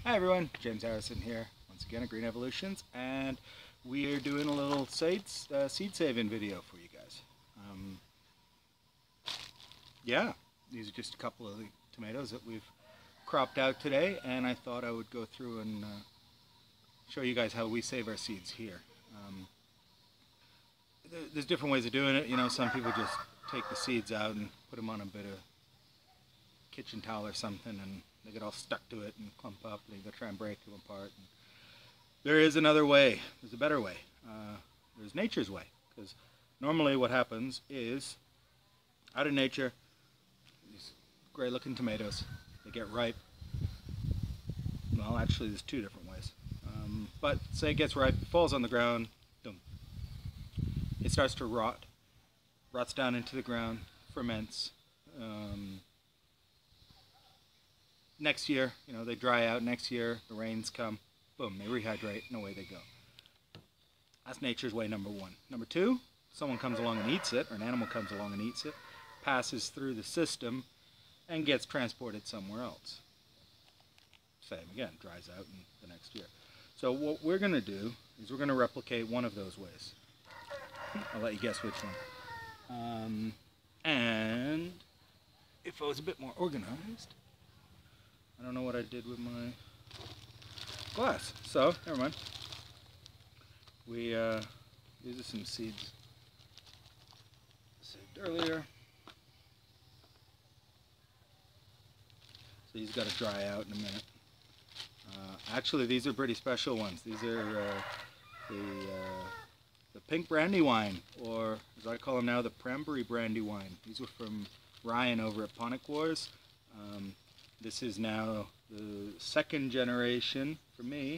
Hi everyone, James Harrison here, once again at Green Evolutions, and we are doing a little seed saving video for you guys. Yeah, these are just a couple of the tomatoes that we've cropped out today, and I thought I would go through and show you guys how we save our seeds here. There's different ways of doing it. You know, some people just take the seeds out and put them on a bit of kitchen towel or something, and they get all stuck to it and clump up, and you go try and break them apart. And there is another way. There's a better way. There's nature's way. Because normally what happens is, out in nature, these great-looking tomatoes, they get ripe. Well, actually, there's two different ways. But say it gets ripe, falls on the ground, boom. It starts to rot. Rots down into the ground, ferments. Next year, you know, they dry out. Next year, the rains come, boom, they rehydrate, and away they go. That's nature's way, number one. Number two, someone comes along and eats it, or an animal comes along and eats it, passes through the system, and gets transported somewhere else. Same again, dries out in the next year. So what we're going to do is we're going to replicate one of those ways. I'll let you guess which one. And if I was a bit more organized, I don't know what I did with my glass, so never mind. These are some seeds saved earlier. So these got to dry out in a minute. Actually, these are pretty special ones. These are the pink brandy wine, or as I call them now, the cranberry brandy wine. These were from Ryan over at Ponic Wars. This is now the second generation for me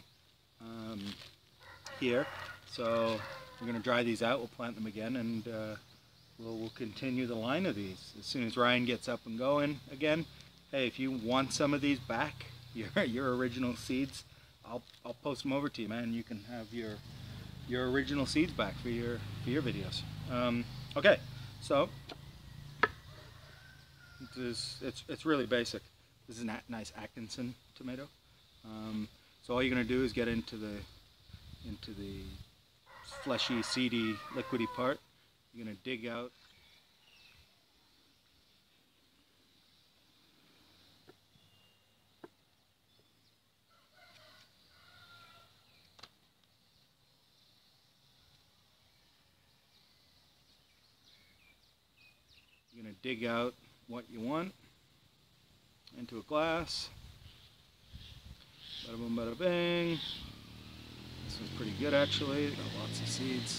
here. So we're going to dry these out, we'll plant them again, and we'll continue the line of these. As soon as Ryan gets up and going again, hey, if you want some of these back, your original seeds, I'll post them over to you, man. You can have your original seeds back for your videos. Okay, so it's really basic. This is a nice Atkinson tomato. So all you're going to do is get into the fleshy, seedy, liquidy part. You're going to dig out what you want into a glass. Bada boom, bada bing. This one's pretty good actually. Got lots of seeds.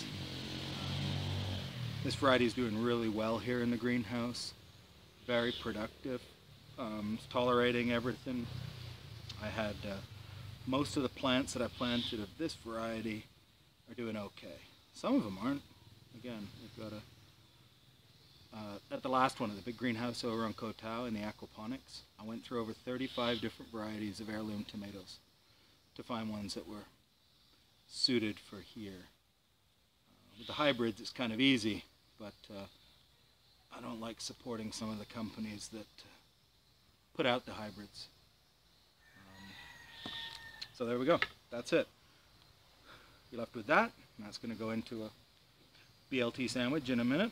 This variety is doing really well here in the greenhouse. Very productive. It's tolerating everything. I had most of the plants that I planted of this variety are doing okay. Some of them aren't. Again, we've got at the last one of the big greenhouse over on Kotow in the aquaponics, I went through over 35 different varieties of heirloom tomatoes to find ones that were suited for here. With the hybrids it's kind of easy, but I don't like supporting some of the companies that put out the hybrids. So there we go, that's it. You're left with that, and that's going to go into a BLT sandwich in a minute.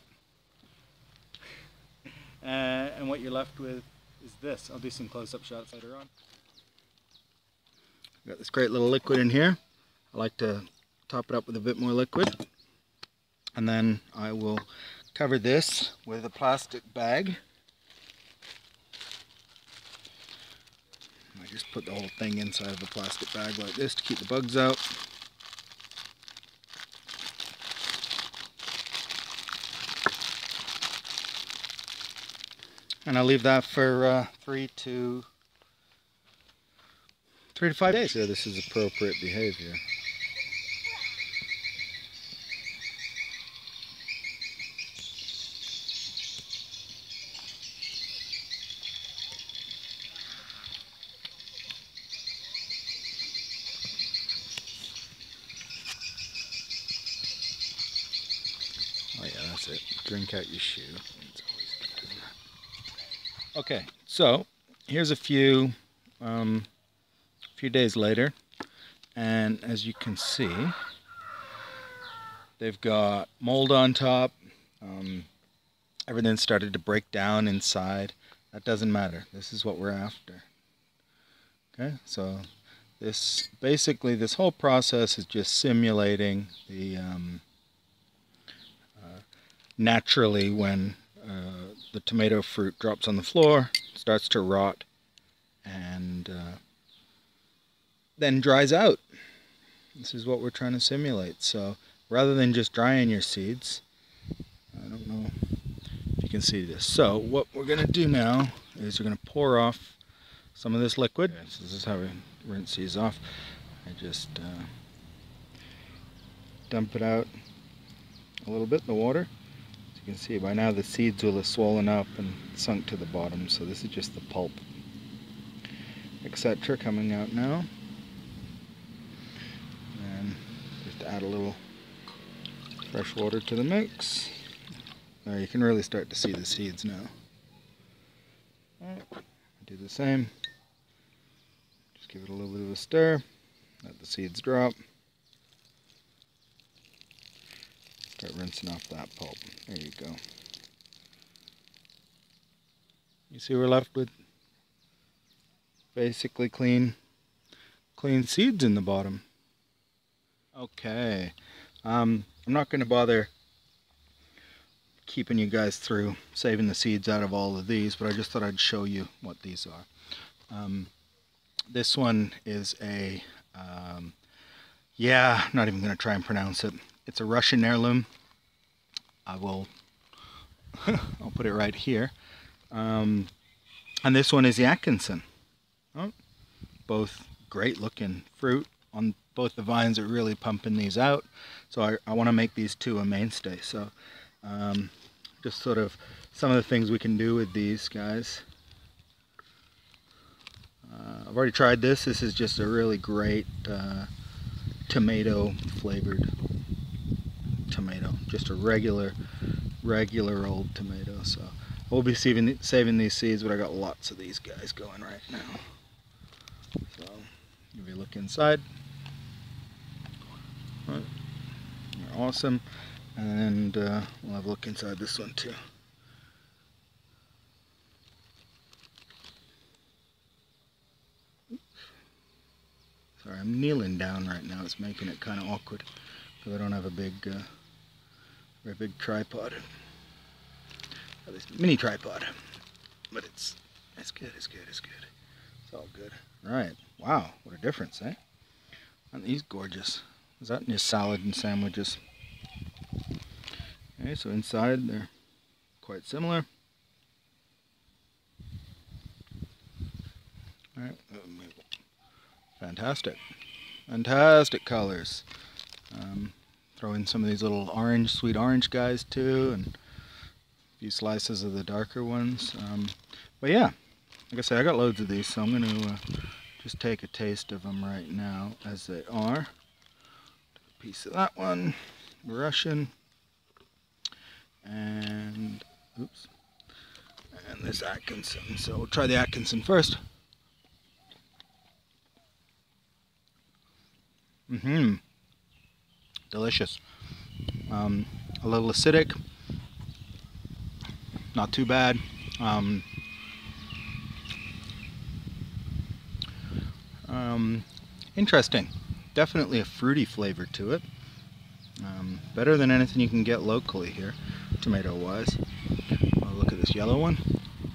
And what you're left with is this. I'll do some close-up shots later on. Got this great little liquid in here. I like to top it up with a bit more liquid. And then I will cover this with a plastic bag. I just put the whole thing inside of a plastic bag like this to keep the bugs out. And I'll leave that for 3 to 5 days. So this is appropriate behavior. Oh yeah, that's it. Drink out your shoe. It's always good, isn't it? Okay, so here's a few a few days later, and as you can see, they've got mold on top. Everything started to break down inside. That doesn't matter. This is what we're after. Okay, so this basically, this whole process is just simulating the naturally when the tomato fruit drops on the floor, starts to rot, and then dries out. This is what we're trying to simulate. So rather than just drying your seeds, I don't know if you can see this. So what we're going to do now is we're going to pour off some of this liquid. So this is how we rinse these off. I just dump it out a little bit in the water. As you can see, by now the seeds will have swollen up and sunk to the bottom. So this is just the pulp, etc. coming out now. And just add a little fresh water to the mix. Now you can really start to see the seeds now. Alright, do the same. Just give it a little bit of a stir. Let the seeds drop. Start rinsing off that pulp. There you go. You see we're left with basically clean seeds in the bottom. Okay. I'm not going to bother keeping you guys through saving the seeds out of all of these, but I just thought I'd show you what these are. This one is a, yeah, I'm not even going to try and pronounce it. It's a Russian heirloom. I will, I'll put it right here. And this one is the Atkinson. Oh, both great looking fruit. On both the vines are really pumping these out. So I want to make these two a mainstay. So just sort of some of the things we can do with these guys. I've already tried this. This is just a really great tomato flavored tomato. Just a regular old tomato. So we'll be saving these seeds, but I got lots of these guys going right now. So if you look inside, right, they're awesome. And we'll have a look inside this one too. Sorry, I'm kneeling down right now. It's making it kind of awkward because I don't have a big, very big tripod. Oh, this mini tripod, but it's good. It's good. It's all good. Right. Wow, what a difference, eh? Aren't these gorgeous? Is that in your salad and sandwiches? Okay, so inside they're quite similar. All right, fantastic colors. Throw in some of these little orange, sweet orange guys too, and a few slices of the darker ones. But yeah, like I said, I got loads of these, so I'm going to just take a taste of them right now as they are. A piece of that one, Russian. And oops, and this Atkinson. So we'll try the Atkinson first. Delicious. A little acidic, not too bad. Interesting. Definitely a fruity flavor to it. Better than anything you can get locally here, tomato-wise. Oh, look at this yellow one.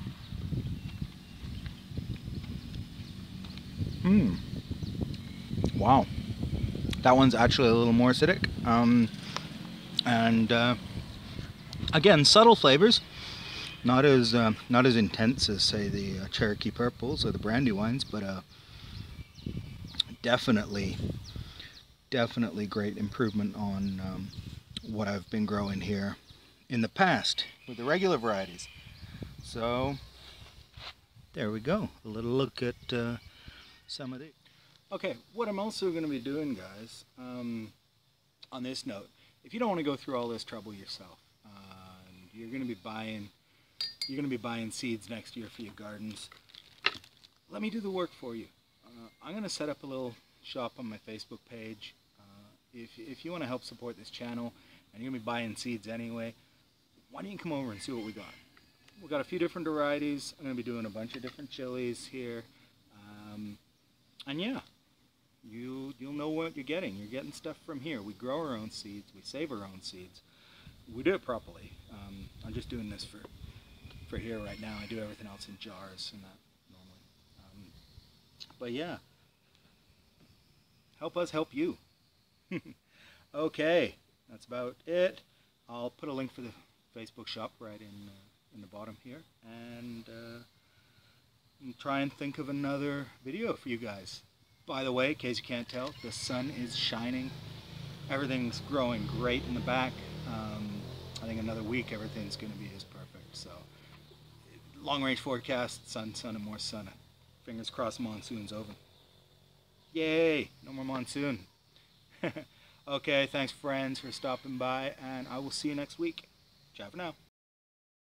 Wow. That one's actually a little more acidic. Again, subtle flavors. Not as intense as, say, the Cherokee Purples or the Brandywines, but definitely great improvement on what I've been growing here in the past with the regular varieties. So there we go, a little look at some of these. Okay, what I'm also going to be doing, guys, on this note, if you don't want to go through all this trouble yourself, you're going to be buying seeds next year for your gardens. Let me do the work for you. I'm going to set up a little shop on my Facebook page. If you want to help support this channel and you're going to be buying seeds anyway, why don't you come over and see what we got? We've got a few different varieties. I'm going to be doing a bunch of different chilies here. And yeah, you'll know what you're getting. You're getting stuff from here. We grow our own seeds. We save our own seeds. We do it properly. I'm just doing this for here right now. I do everything else in jars and that normally. But yeah, help us help you. Okay, that's about it. I'll put a link for the Facebook shop right in the bottom here, and try and think of another video for you guys. By the way, in case you can't tell, the sun is shining. Everything's growing great in the back. I think another week everything's going to be just perfect. So, long range forecast, sun, and more sun. Fingers crossed monsoon's over. Yay! No more monsoon. Okay, thanks friends for stopping by, and I will see you next week. Ciao for now.